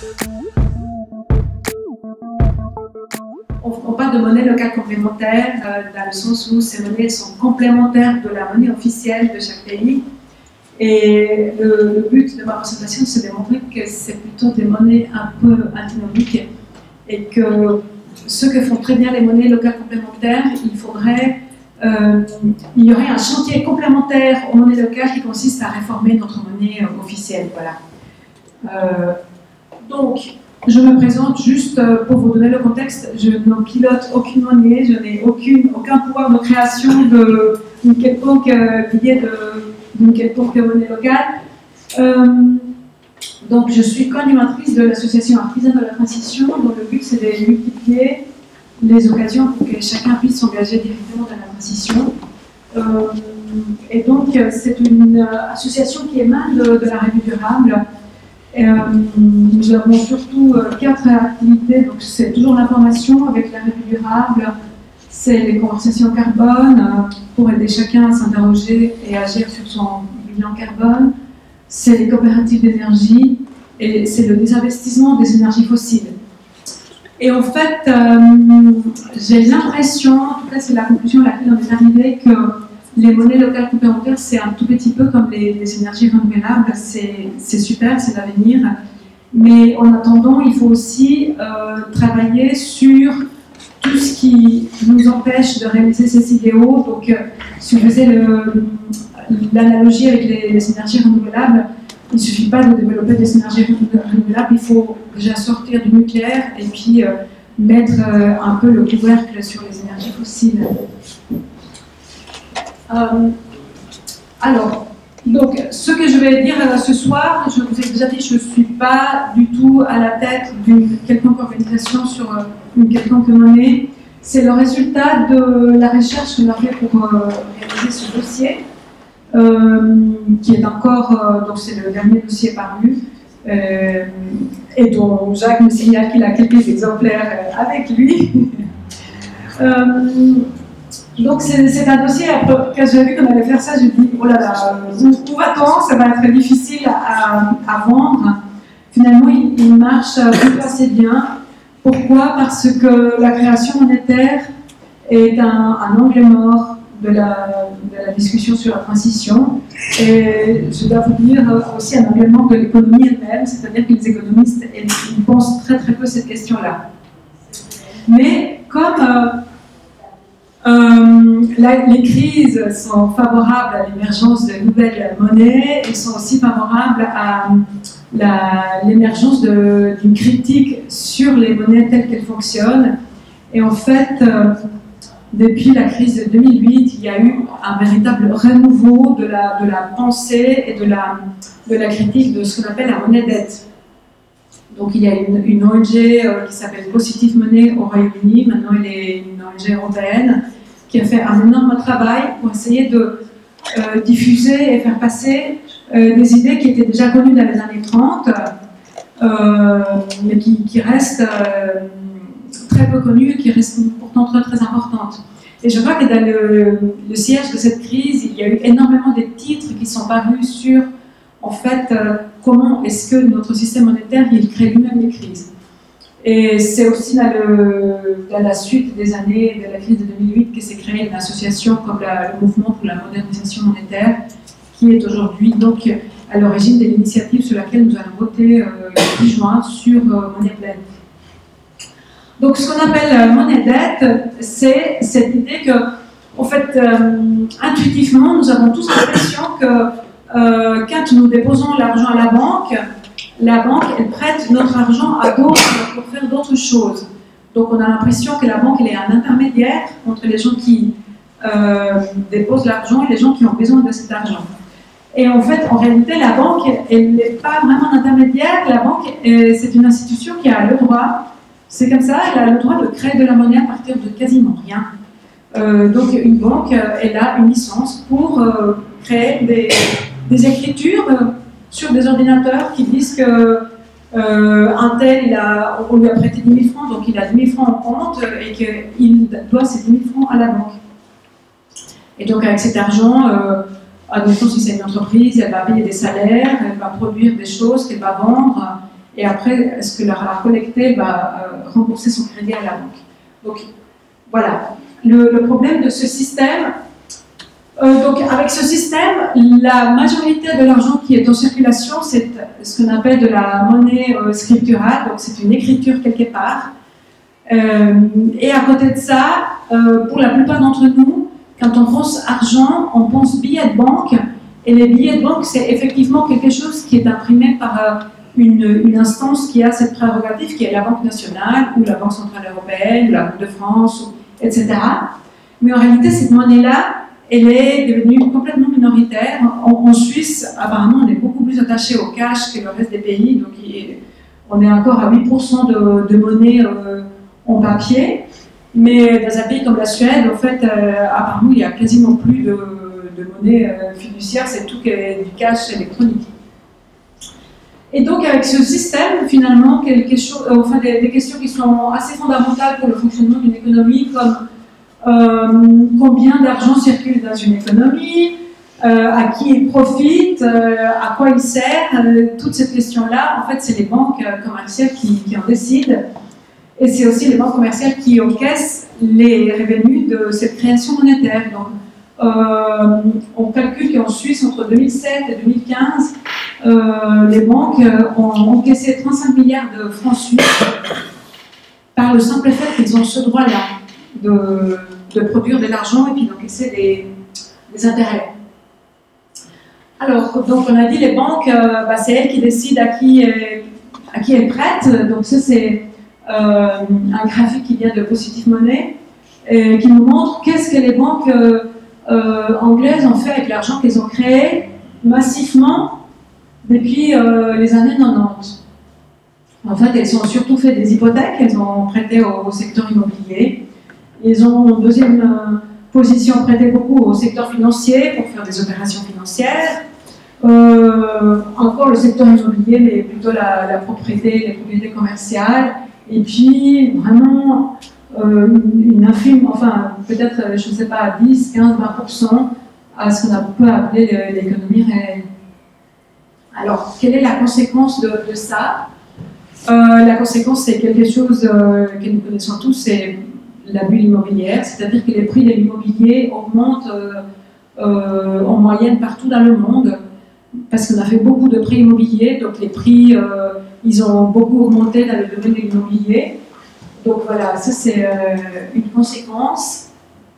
On parle de monnaie locale complémentaire dans le sens où ces monnaies sont complémentaires de la monnaie officielle de chaque pays. Et le but de ma présentation, c'est de démontrer que c'est plutôt des monnaies un peu antinomiques et que ce que font très bien les monnaies locales complémentaires, il y aurait un chantier complémentaire aux monnaies locales qui consiste à réformer notre monnaie officielle. Voilà. Donc, je me présente juste pour vous donner le contexte. Je ne pilote aucune monnaie, je n'ai aucun pouvoir de création d'une quelconque idée d'une quelconque monnaie locale. Donc, je suis co-animatrice de l'association Artisans de la Transition, dont le but c'est de multiplier les occasions pour que chacun puisse s'engager directement dans la transition. Et donc, c'est une association qui émane de la revue durable. Nous avons surtout 4 activités, donc c'est toujours l'information avec la revue durable, c'est les conversations carbone pour aider chacun à s'interroger et agir sur son bilan carbone, c'est les coopératives d'énergie et c'est le désinvestissement des énergies fossiles. Et en fait, j'ai l'impression, en tout cas c'est la conclusion à laquelle on est arrivé, que les monnaies locales complémentaires, c'est un tout petit peu comme les énergies renouvelables, c'est super, c'est l'avenir. Mais en attendant, il faut aussi travailler sur tout ce qui nous empêche de réaliser ces idéaux. Donc, si on faisait l'analogie avec les énergies renouvelables, il ne suffit pas de développer des énergies renouvelables, il faut déjà sortir du nucléaire et puis mettre un peu le couvercle sur les énergies fossiles. Alors, donc, ce que je vais dire ce soir, je vous ai déjà dit, je ne suis pas du tout à la tête d'une quelconque organisation sur une quelconque monnaie. C'est le résultat de la recherche qu'on a fait pour réaliser ce dossier, qui est encore, donc c'est le dernier dossier paru, et dont Jacques me signale qu'il a quelques exemplaires avec lui. Donc c'est un dossier, quand j'ai vu qu'on allait faire ça, j'ai dit, oh là là, où va-t-on? Ça va être difficile à vendre. Finalement, il marche plutôt assez bien. Pourquoi? Parce que la création monétaire est un angle mort de la discussion sur la transition. Et je dois vous dire aussi un angle mort de l'économie elle-même, c'est-à-dire que les économistes ils pensent très très peu cette question-là. Mais comme les crises sont favorables à l'émergence de nouvelles monnaies, elles sont aussi favorables à l'émergence d'une critique sur les monnaies telles qu'elles fonctionnent. Et en fait, depuis la crise de 2008, il y a eu un véritable renouveau de la pensée et de la critique de ce qu'on appelle la monnaie dette. Donc il y a une ONG qui s'appelle Positive Money au Royaume-Uni, maintenant elle est une ONG européenne, qui a fait un énorme travail pour essayer de diffuser et faire passer des idées qui étaient déjà connues dans les années 30, mais qui restent très peu connues et qui restent pourtant très très importantes. Et je crois que dans le siège de cette crise, il y a eu énormément de titres qui sont parus sur, en fait, comment est-ce que notre système monétaire, il crée lui-même des crises. Et c'est aussi dans la suite des années de la crise de 2008 que s'est créée une association comme le Mouvement pour la modernisation monétaire, qui est aujourd'hui donc à l'origine de l'initiative sur laquelle nous allons voter le 10 juin sur monnaie pleine. Donc ce qu'on appelle monnaie dette, c'est cette idée que, en fait, intuitivement, nous avons tous l'impression que quand nous déposons l'argent à la banque, elle prête notre argent à d'autres pour faire d'autres choses. Donc on a l'impression que la banque elle est un intermédiaire entre les gens qui déposent l'argent et les gens qui ont besoin de cet argent. Et en fait, en réalité, la banque, elle n'est pas vraiment un intermédiaire. La banque, c'est une institution qui a le droit, c'est comme ça, elle a le droit de créer de la monnaie à partir de quasiment rien. Donc une banque, elle a une licence pour créer des écritures sur des ordinateurs qui disent que un tel, on lui a prêté 10 000 francs, donc il a 10 000 francs en compte et qu'il doit ces 10 000 francs à la banque. Et donc avec cet argent, admettons si c'est une entreprise, elle va payer des salaires, elle va produire des choses qu'elle va vendre, et après, ce que la collectée va rembourser son crédit à la banque. Donc, voilà. Le problème de ce système, donc avec ce système, la majorité de l'argent qui est en circulation, c'est ce qu'on appelle de la monnaie scripturale, donc c'est une écriture quelque part. Et à côté de ça, pour la plupart d'entre nous, quand on pense argent, on pense billets de banque, et les billets de banque, c'est effectivement quelque chose qui est imprimé par une instance qui a cette prérogative, qui est la Banque nationale, ou la Banque centrale européenne, ou la Banque de France, etc. Mais en réalité, cette monnaie-là, elle est devenue complètement minoritaire. En Suisse, apparemment, on est beaucoup plus attaché au cash que le reste des pays, donc on est encore à 8% de monnaie en papier. Mais dans un pays comme la Suède, en fait, apparemment, il n'y a quasiment plus de monnaie fiduciaire, c'est tout qui est du cash électronique. Et donc, avec ce système, finalement, des questions qui sont assez fondamentales pour le fonctionnement d'une économie, comme combien d'argent circule dans une économie, à qui il profite, à quoi il sert, toutes ces questions-là, en fait, c'est les banques commerciales qui en décident. Et c'est aussi les banques commerciales qui encaissent les revenus de cette création monétaire. Donc, on calcule qu'en Suisse, entre 2007 et 2015, les banques ont encaissé 35 milliards de francs suisses par le simple fait qu'ils ont ce droit-là de produire de l'argent et puis d'encaisser des intérêts. Alors, donc on a dit les banques, c'est elles qui décident à qui elles prêtent. Donc ça, c'est un graphique qui vient de Positive Money, qui nous montre qu'est-ce que les banques anglaises ont fait avec l'argent qu'elles ont créé massivement depuis les années 90. En fait, elles ont surtout fait des hypothèques, elles ont prêté au secteur immobilier. Ils ont, en deuxième position, prêté beaucoup au secteur financier pour faire des opérations financières. Encore le secteur immobilier, mais plutôt la propriété, les propriétés commerciales. Et puis, vraiment, une infime, enfin, peut-être, je ne sais pas, 10, 15, 20% à ce qu'on peut appeler l'économie réelle. Alors, quelle est la conséquence de ça? La conséquence, c'est quelque chose que nous connaissons tous, c'est la bulle immobilière, c'est-à-dire que les prix de l'immobilier augmentent en moyenne partout dans le monde, parce qu'on a fait beaucoup de prêts immobiliers, donc les prix, ils ont beaucoup augmenté dans le domaine de l'immobilier. Donc voilà, ça c'est une conséquence.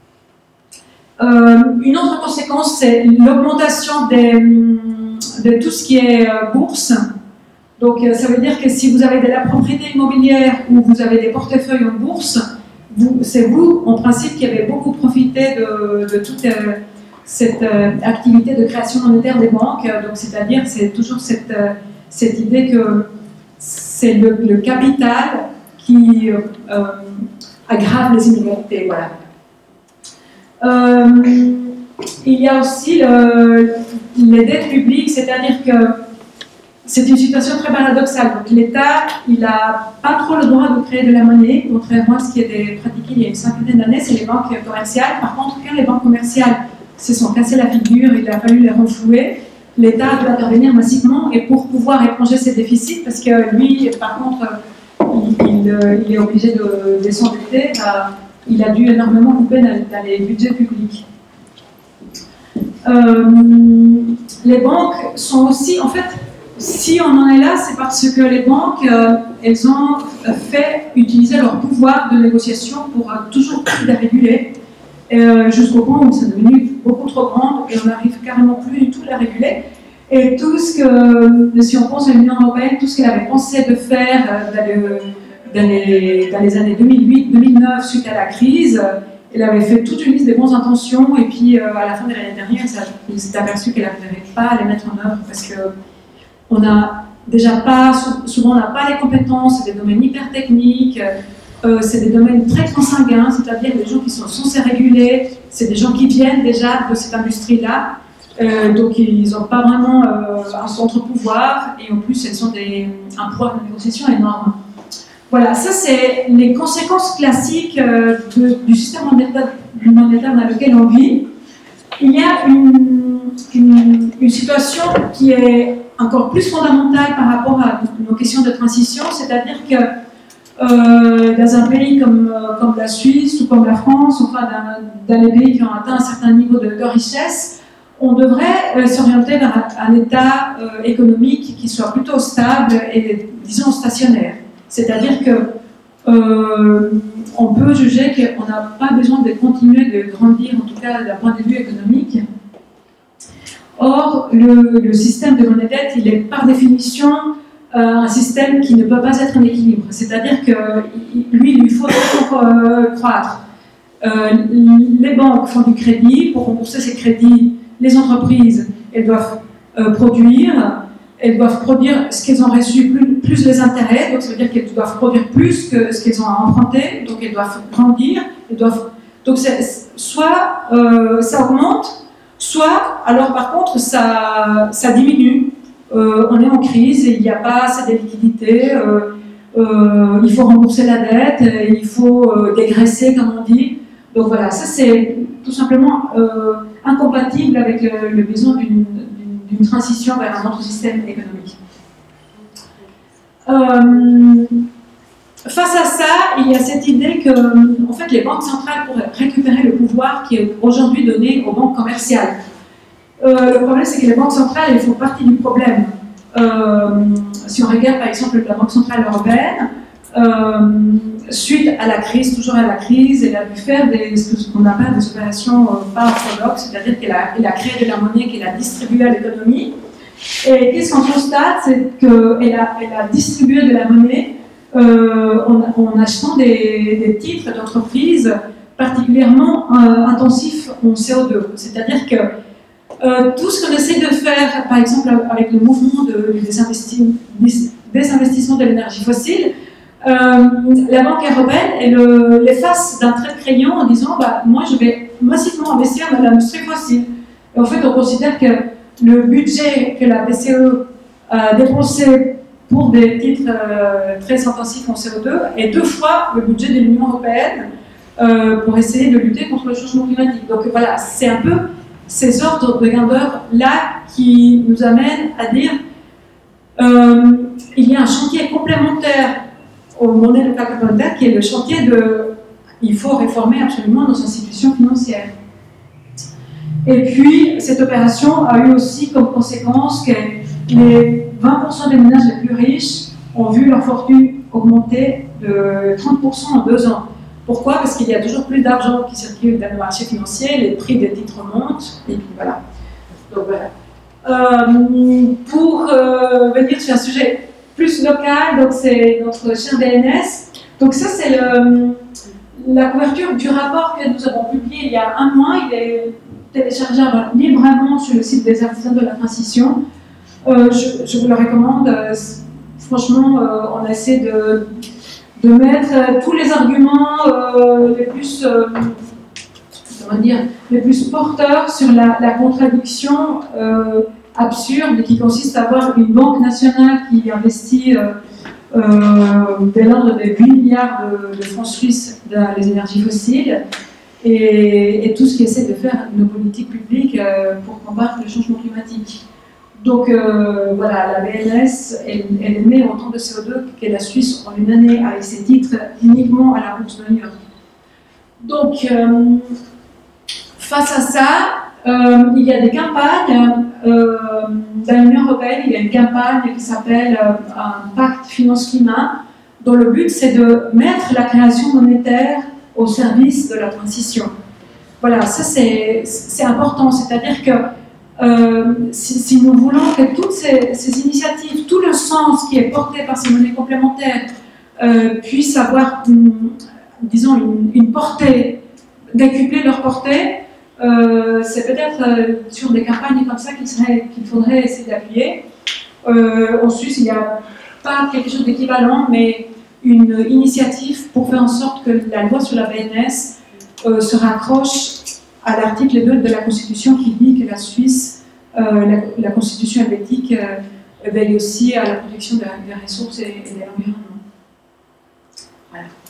Une autre conséquence, c'est l'augmentation de tout ce qui est bourse. Donc ça veut dire que si vous avez de la propriété immobilière ou vous avez des portefeuilles en bourse, c'est vous, en principe, qui avez beaucoup profité de toute cette activité de création monétaire des banques. Donc, c'est-à-dire, c'est toujours cette idée que c'est le capital qui aggrave les inégalités. Voilà. Il y a aussi les dettes publiques, c'est-à-dire que c'est une situation très paradoxale. Donc l'État, il n'a pas trop le droit de créer de la monnaie, contrairement à ce qui était pratiqué il y a une cinquantaine d'années, c'est les banques commerciales. Par contre, quand les banques commerciales se sont cassées la figure, il a fallu les renflouer, l'État doit intervenir massivement et pour pouvoir éponger ses déficits, parce que lui, par contre, il est obligé de s'endetter, il a dû énormément couper dans les budgets publics. Les banques sont aussi, en fait, si on en est là, c'est parce que les banques, elles ont fait utiliser leur pouvoir de négociation pour toujours plus les réguler, jusqu'au point où c'est devenu beaucoup trop grand et on n'arrive carrément plus du tout à la réguler. Et tout ce que, si on pense à l'Union européenne, tout ce qu'elle avait pensé de faire dans les années 2008-2009 suite à la crise, elle avait fait toute une liste de bonnes intentions et puis à la fin de l'année dernière, elle s'est aperçue qu'elle n'arrivait pas à les mettre en œuvre parce que on n'a déjà pas, souvent on n'a pas les compétences, c'est des domaines hyper techniques, c'est des domaines très consanguins, c'est-à-dire des gens qui sont censés réguler, c'est des gens qui viennent déjà de cette industrie-là, donc ils n'ont pas vraiment un centre pouvoir et en plus elles ont un pouvoir de négociation énorme. Voilà, ça c'est les conséquences classiques du système monétaire dans lequel on vit. il y a une situation qui est encore plus fondamentale par rapport à nos questions de transition, c'est-à-dire que dans un pays comme la Suisse ou comme la France, enfin dans les pays qui ont atteint un certain niveau de richesse, on devrait s'orienter vers un état économique qui soit plutôt stable et, disons, stationnaire. C'est-à-dire que on peut juger qu'on n'a pas besoin de continuer de grandir, en tout cas d'un point de vue économique. Or, le système de monnaie dette, il est par définition un système qui ne peut pas être en équilibre. C'est-à-dire que lui, il faut toujours croître. Les banques font du crédit. Pour rembourser ces crédits, les entreprises, elles doivent produire ce qu'elles ont reçu plus les intérêts, donc ça veut dire qu'elles doivent produire plus que ce qu'elles ont à emprunter, donc elles doivent grandir, donc soit ça augmente, soit alors par contre ça diminue. On est en crise et il n'y a pas assez de liquidités, il faut rembourser la dette, il faut dégraisser comme on dit. Donc voilà, ça c'est tout simplement incompatible avec le besoin d'une transition vers un autre système économique. Face à ça, il y a cette idée que en fait, les banques centrales pourraient récupérer le pouvoir qui est aujourd'hui donné aux banques commerciales. Le problème, c'est que les banques centrales, elles font partie du problème. Si on regarde par exemple la Banque centrale européenne, suite à la crise, toujours à la crise, elle a pu faire ce qu'on appelle des opérations pas orthodoxes, c'est-à-dire qu'elle a créé de la monnaie qu'elle a distribuée à l'économie. Et qu'est-ce qu'on constate? C'est qu'elle a distribué de la monnaie en achetant des titres d'entreprise particulièrement intensifs en CO2. C'est-à-dire que tout ce qu'on essaie de faire, par exemple avec le mouvement désinvestissement de l'énergie fossile, la Banque européenne, elle l'efface d'un trait de crayon en disant bah, moi je vais massivement investir dans l'industrie fossile. Et en fait, on considère que le budget que la BCE a dépensé pour des titres très intensifs en CO2 est 2 fois le budget de l'Union européenne pour essayer de lutter contre le changement climatique. Donc voilà, c'est un peu ces ordres de grandeur là qui nous amènent à dire il y a un chantier complémentaire aux monnaies locales communautaires qui est le chantier de il faut réformer absolument nos institutions financières. Et puis cette opération a eu aussi comme conséquence que les 20% des ménages les plus riches ont vu leur fortune augmenter de 30% en 2 ans. Pourquoi? Parce qu'il y a toujours plus d'argent qui circule dans le marché financier, les prix des titres montent, et puis voilà. Donc voilà. Pour venir sur un sujet plus local, donc c'est notre cher DNS. Donc ça c'est la couverture du rapport que nous avons publié il y a 1 mois. Il est téléchargeable librement sur le site des artisans de la transition. Je vous le recommande. Franchement, on essaie de mettre tous les arguments les plus porteurs sur la contradiction absurde qui consiste à avoir une banque nationale qui investit de l'ordre de 8 milliards de francs suisses dans les énergies fossiles et tout ce qui essaie de faire nos politiques publiques pour combattre le changement climatique. Donc voilà, la BNS, elle émet autant de CO2 que la Suisse en une année avec ses titres uniquement à la bourse de New York. Donc face à ça, il y a des campagnes. Dans l'Union européenne, il y a une campagne qui s'appelle un pacte finance-climat, dont le but c'est de mettre la création monétaire au service de la transition. Voilà, ça c'est important, c'est-à-dire que si nous voulons que toutes ces initiatives, tout le sens qui est porté par ces monnaies complémentaires puissent avoir, disons, une portée, décupler leur portée, c'est peut-être sur des campagnes comme ça qu'il faudrait essayer d'appuyer. En Suisse, il n'y a pas quelque chose d'équivalent, mais une initiative pour faire en sorte que la loi sur la BNS se raccroche à l'article 2 de la Constitution qui dit que la Suisse, la Constitution helvétique, veille aussi à la protection des ressources et de l'environnement. Voilà.